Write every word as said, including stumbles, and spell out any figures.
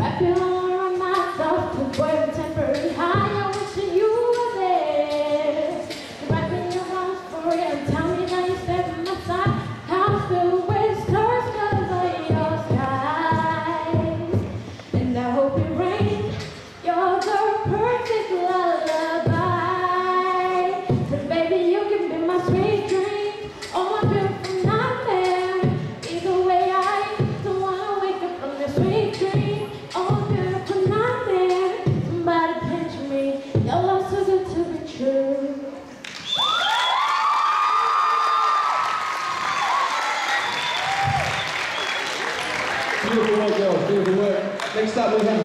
Wrap your arm around my thoughts to wear a temporary high. I wish you were there. Wrap in your arms for real. Tell me how you step at my side. House filled with stars cause of your skies. And I hope it rains. You're the perfect lullaby. So baby, you can be my sweet dream. Oh, my beautiful nightmare. Either way, I don't wanna wake up from this sweet dream. Oh, beautiful nightmare. Somebody pinch me. Your love's too good to be true. Beautiful work, girls. Beautiful work. Next up, we have